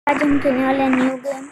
आज हम खेलने वाले न्यू गेम।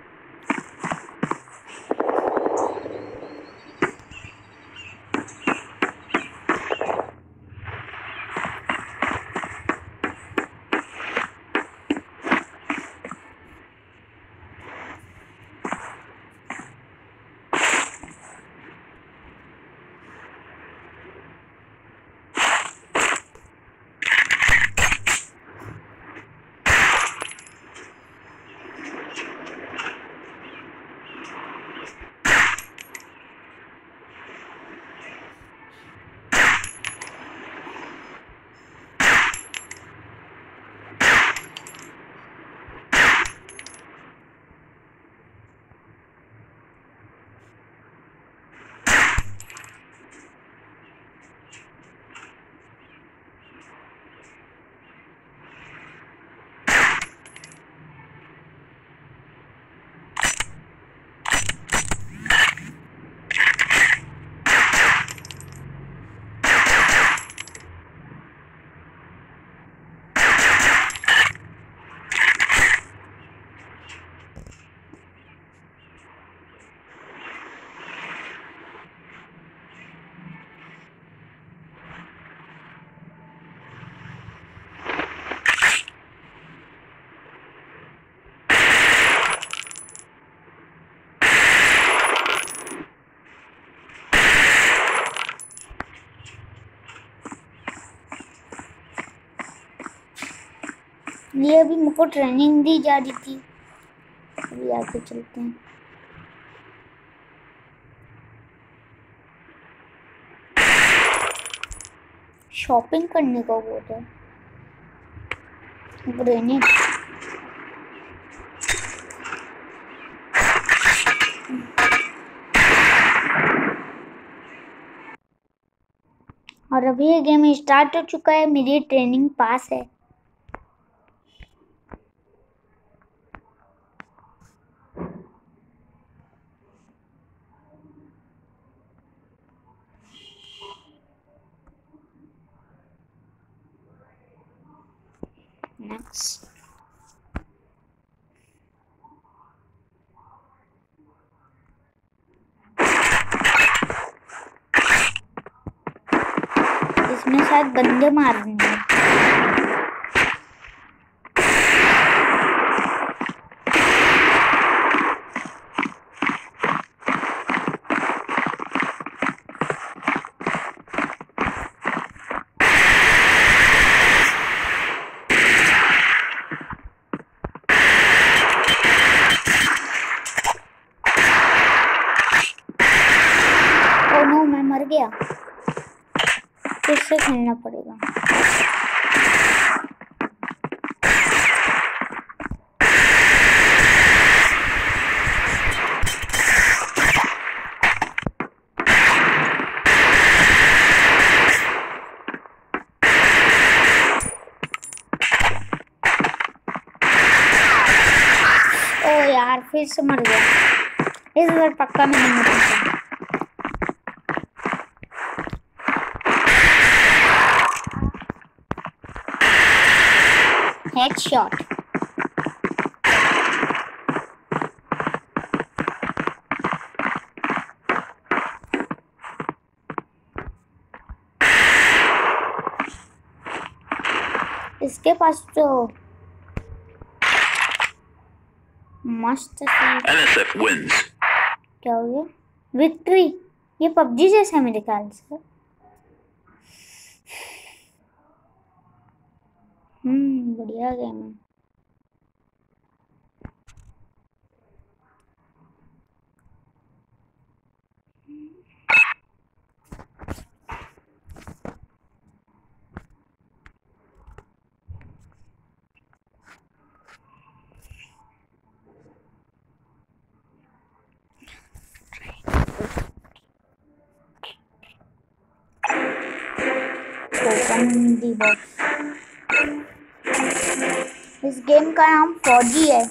ये अभी मुझको ट्रेनिंग दी जा रही थी। अभी आगे चलते हैं। शॉपिंग करने का बोल रहा है। ग्रेनेड और अभी ये गेम स्टार्ट हो चुका है। मेरी ट्रेनिंग पास है। नेक्स्ट इसमें शायद बंदे मारने हैं। ओ नो, मैं मर गया। फिर से खेलना पड़ेगा। ओ यार, फिर से मर गया। इस बार पक्का मैं नहीं मरूंगा। हेडशॉट। इसके पास तो मस्त NSF wins. क्या हो गया? विक्ट्री। ये पबजी जैसा है मेरे ख्याल से। बढ़िया गेम है। Open the box. इस गेम का नाम फौजी है।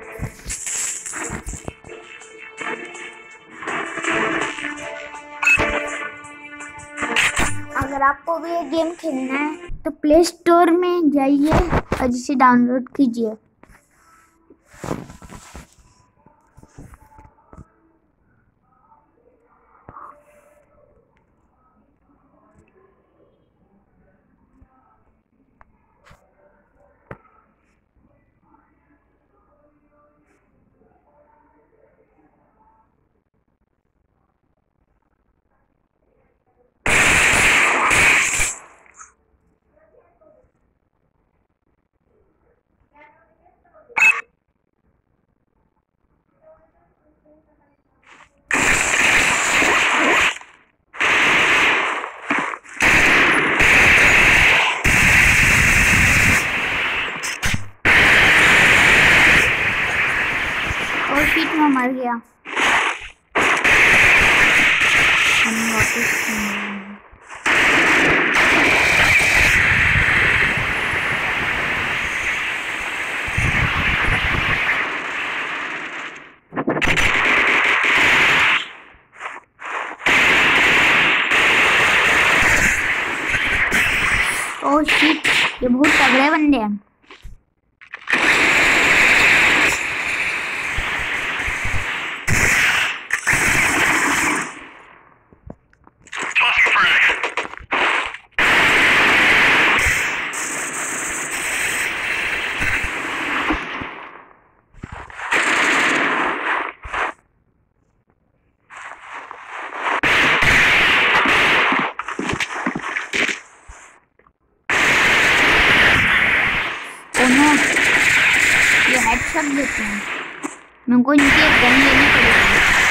अगर आपको भी ये गेम खेलना है तो प्ले स्टोर में जाइए और इसे डाउनलोड कीजिए। शिट में मर गया। ओह शिट, ये बहुत तगड़े बंदे हैं। ये हेडशॉट देते हैं, मेरे को इनकी एक गन लेनी पड़ेगी।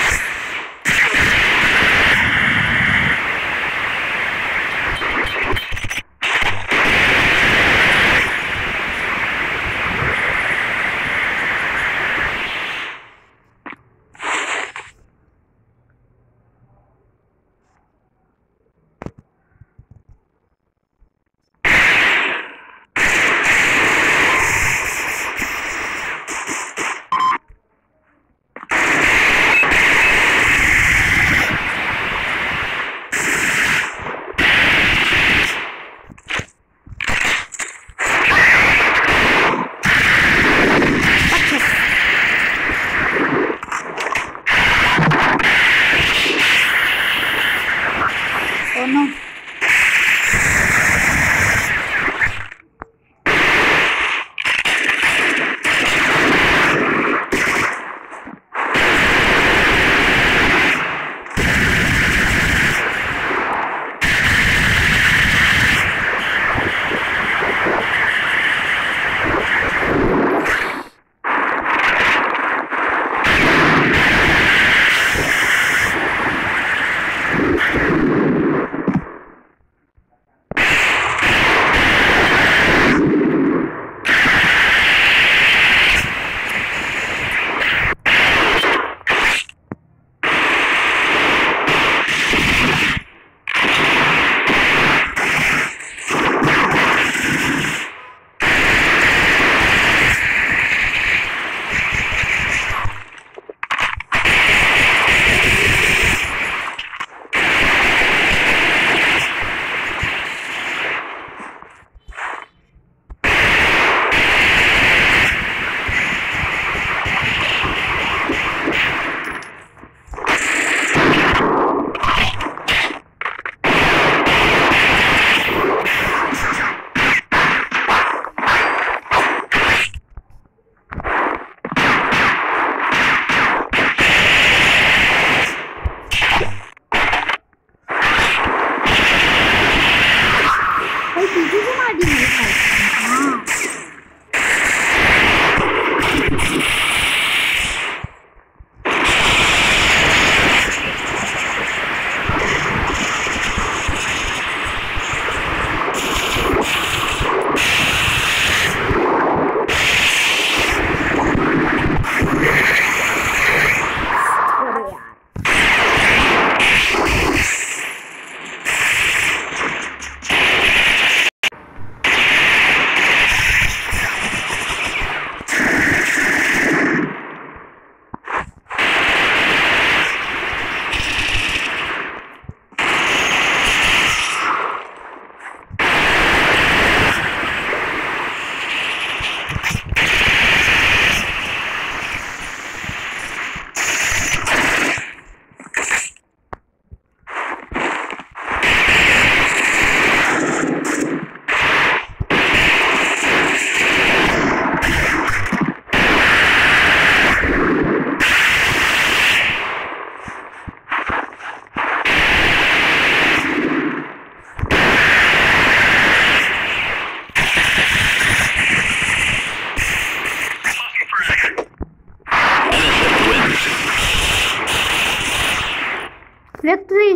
विक्ट्री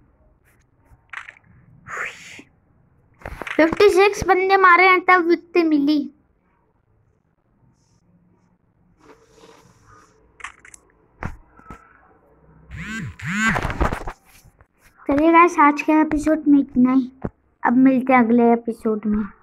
56 बंदे मारे हैं तब विक्ट्री मिली। चलिए गाइस, आज के एपिसोड में इतना ही। अब मिलते हैं अगले एपिसोड में।